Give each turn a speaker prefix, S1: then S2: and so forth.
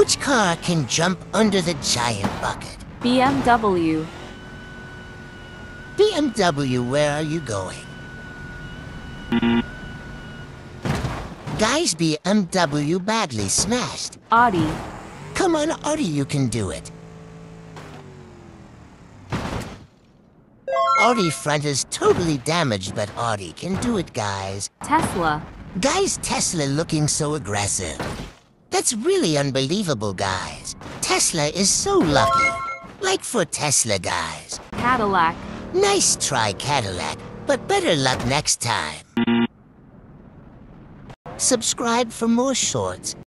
S1: Which car can jump under the giant bucket?
S2: BMW.
S1: BMW, where are you going? Guys, BMW badly smashed.
S2: Audi.
S1: Come on, Audi, you can do it. Audi front is totally damaged, but Audi can do it, guys.
S2: Tesla.
S1: Guys, Tesla looking so aggressive. That's really unbelievable, guys. Tesla is so lucky. Like for Tesla, guys.
S2: Cadillac.
S1: Nice try, Cadillac, but better luck next time. Subscribe for more shorts.